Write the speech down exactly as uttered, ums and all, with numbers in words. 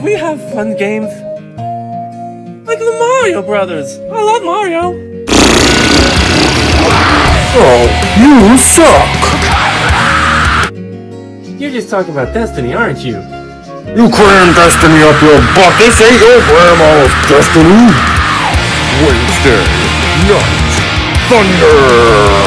we have fun games? Like the Mario Brothers. I love Mario. Oh, you suck. You're just talking about Destiny, aren't you? You cram Destiny up your butt. This ain't your grandma's Destiny. Wednesday Night Thunder.